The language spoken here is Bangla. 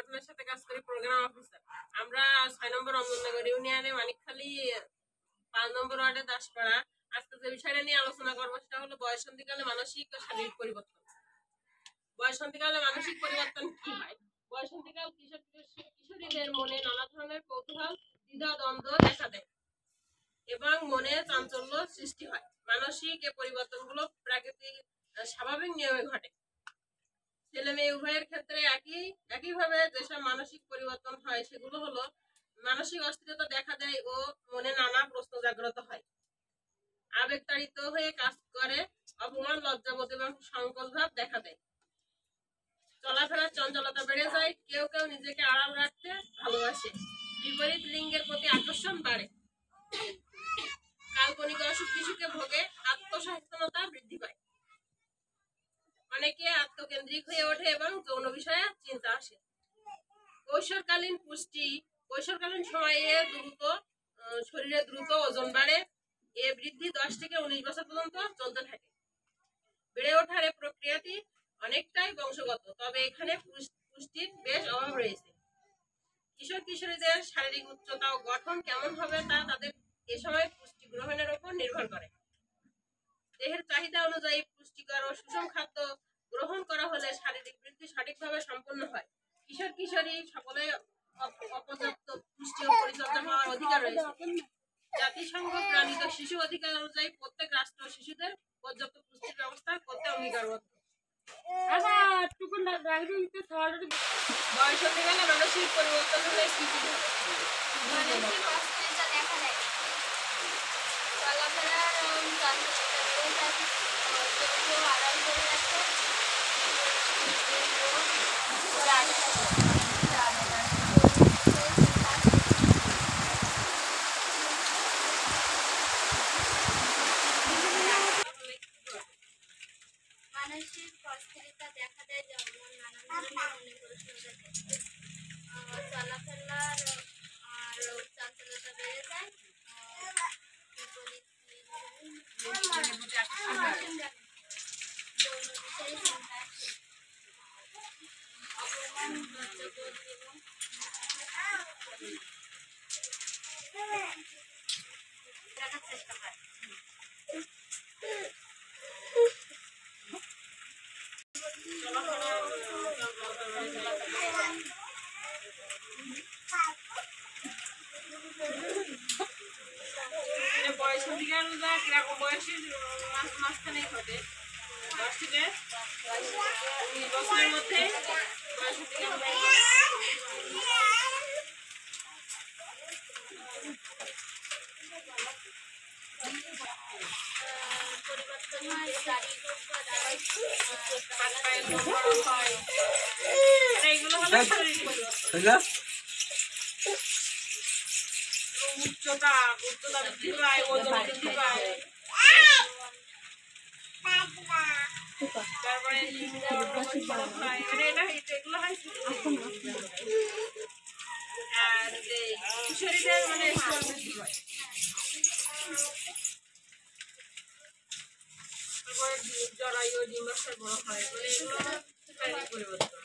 সংগঠনের সাথে কাজ করি, প্রোগ্রাম অফিসার। আমরা 6 নম্বর অমরনগর ইউনিয়নে মানিকখালী 5 নম্বর ওয়ার্ডে দাসপাড়া। আজকে যে বিষয়টা নিয়ে আলোচনা করবো সেটা হলো বয়ঃসন্ধিকালে মানসিক ও শারীরিক পরিবর্তন। বয়ঃসন্ধিকালে মানসিক পরিবর্তন কি হয়? বয়ঃসন্ধিকাল কিশোরীদের মনে নানা ধরনের কৌতূহল, দ্বিধা, দ্বন্দ্ব দেখা দেয় এবং মনে চাঞ্চল্য সৃষ্টি হয়। মানসিক এই পরিবর্তনগুলো প্রাকৃতিক স্বাভাবিক নিয়মে ঘটে। ছেলে মেয়ে উভয়ের ক্ষেত্রে একইভাবে যেসব মানসিক পরিবর্তন হয় সেগুলো হলো মানসিক অস্থিরতা দেখা দেয় ও মনে নানা প্রশ্ন জাগ্রত হয়, আবেগতাড়িত হয়ে কাজ করে, অপমান, লজ্জাবোধ এবং সংকোচ ভাব দেখা দেয়, চলাফেরার চঞ্চলতা বেড়ে যায়, কেউ কেউ নিজেকে আড়াল রাখতে ভালোবাসে, বিপরীত লিঙ্গের প্রতি আকর্ষণ বাড়ে, কাল্পনিক অসুখ বিসুখে ভোগে, আত্মসচেতনতা বৃদ্ধি পায়, অনেকে আত্মকেন্দ্রিক হয়ে ওঠে এবং যৌন বিষয়ে চিন্তা আসে। কৈশোরকালীন সময়ে শরীরে দ্রুত ওজন বাড়ে। এ বৃদ্ধি 10 থেকে 19 বছর পর্যন্ত চলতে থাকে। বেড়ে ওঠার এই প্রক্রিয়াটি অনেকটাই বংশগত, তবে এখানে পুষ্টির বেশ অভাব রয়েছে। কিশোর কিশোরীদের শারীরিক উচ্চতা ও গঠন কেমন হবে তা তাদের এ সময় পুষ্টি গ্রহণের উপর নির্ভর করে। দেহের চাহিদা অনুযায়ী পুষ্টিকর ও সুষম খাদ্য গ্রহণ করা হলে শারীরিক বৃদ্ধি সঠিকভাবে সম্পন্ন হয়। কিশোর কিশোরী সকলে অপর্যাপ্ত পুষ্টি ও পরিচর্যা পাওয়ার অধিকার রয়েছে। জাতিসংঘ প্রণীত শিশু অধিকার অনুযায়ী প্রত্যেক রাষ্ট্র শিশুদের পর্যাপ্ত পুষ্টির ব্যবস্থা করতে অঙ্গীকারবদ্ধ। বয়ঃসন্ধিকালে মানসিক পরিবর্তন হলে কি কি মানসিক অস্থিরতা দেখা দেয়, চলাফেরার আড়াল করে রাখে, মানসিক অস্থিরতা দেখা দেয় যেমন নানান ধরনের মনে প্রশ্ন জাগে, চলাফেরার আর চাঞ্চল্যতা বেড়ে যায়, বিপরীত যৌন বিষয়ে চিন্তা আসে, অপমান, লজ্জাবোধ এবং রাখার চেষ্টা করে। বয়ঃসন্ধিকাল কিরকম বয়সের মাঝখানে ঘটে? 10 থেকে 19 বছরের মধ্যে বয়ঃসন্ধিকাল পরিবর্তন হয়, শারীরিক হোক বা দাঁড়ায়, হাত পায়ের লোম বড় হয়, এইগুলো হলো শারীরিক পরিবর্তন। উচ্চতা বৃদ্ধি পায়, ওজন বৃদ্ধি পায়, তারপরে লিঙ্গ বড় হয়, এগুলো হয়। আর যে কিশোরীদের স্তন বৃদ্ধি পায়, তারপরে জরায়ু ডিম্বাশয় বড় হয়, এগুলো শারীরিক পরিবর্তন।